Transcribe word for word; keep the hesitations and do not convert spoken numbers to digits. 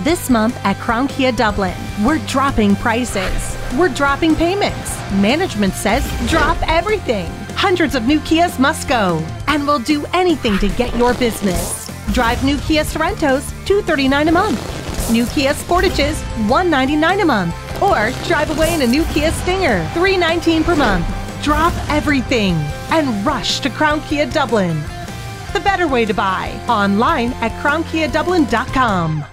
This month at Crown Kia Dublin, we're dropping prices. We're dropping payments. Management says drop everything. Hundreds of new Kias must go. And we'll do anything to get your business. Drive new Kia Sorentos, two hundred thirty-nine dollars a month. New Kia Sportages, one hundred ninety-nine dollars a month. Or drive away in a new Kia Stinger, three hundred nineteen dollars per month. Drop everything and rush to Crown Kia Dublin. The better way to buy. Online at crown kia dublin dot com.